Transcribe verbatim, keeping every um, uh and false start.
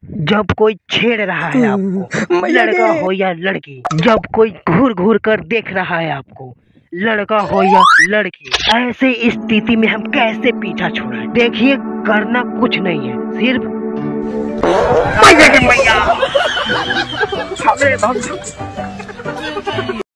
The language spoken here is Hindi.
जब कोई छेड़ रहा है आपको, लड़का हो या लड़की, जब कोई घूर घूर कर देख रहा है आपको, लड़का हो या लड़की, ऐसे स्थिति में हम कैसे पीछा छोड़े? देखिए, करना कुछ नहीं है, सिर्फ मैया मैया